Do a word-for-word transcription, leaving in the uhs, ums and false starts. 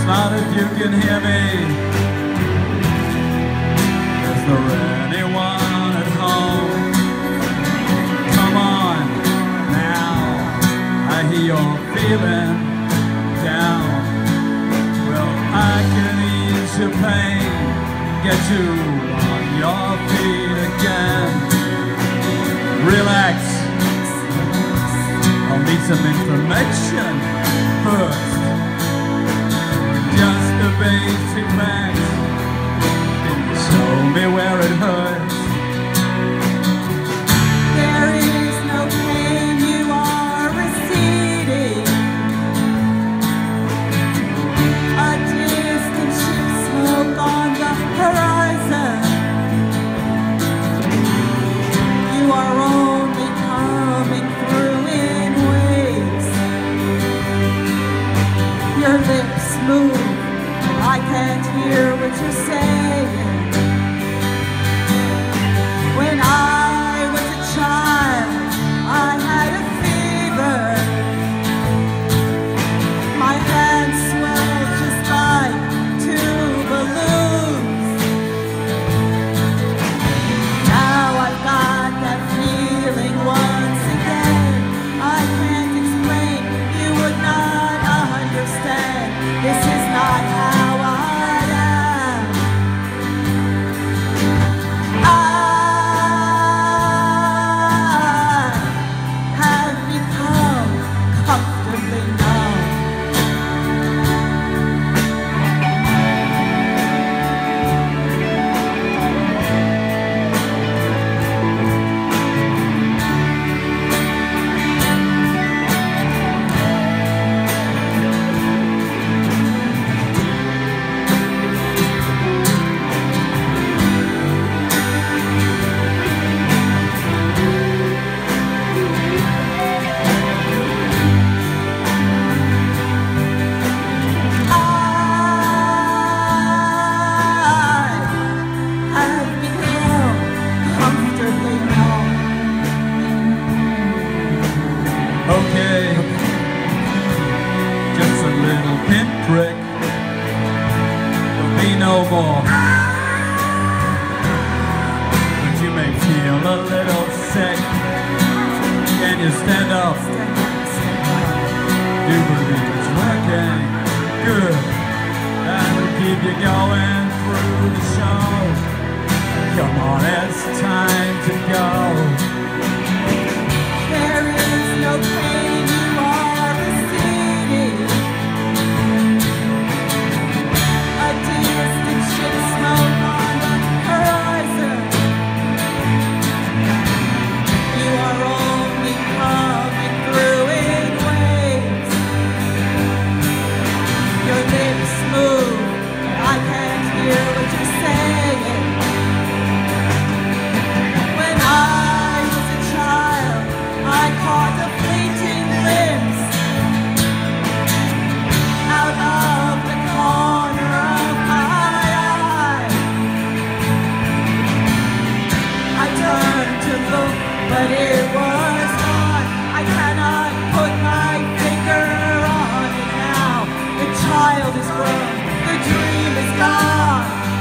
out if you can hear me. Is there anyone at home? Come on now, I hear you're feeling down. Well, I can ease your pain, get you on your feet again. Relax, I'll need some information first. Just the basic facts. Can you show me where it hurts? There is no pain, you are receding. A distant ship smoke on the horizon. You are only coming through in waves. Your lips move, I can't hear what you're saying. When I was a child, I had a fever. My hands swelled just like two balloons. Now I've got that feeling once again. I can't explain, you would not understand. This is not how I am. I have become comfortably numb. Okay, just a little pinprick, there'll be no more. But you may feel a little sick. Can you stand up? Do you believe it's working? Good. That'll keep you going through the show. Come on, it's time to go. There is no pain, you are receding. A distant ship smoke on the horizon. You are only coming through in waves. Your lips move, I can't hear what you're saying. When I was a child, I caught a fleeting glimpse out of the corner of my eye. I turned to look, but it was gone. I cannot put my finger on it now. The child is grown, the dream is gone.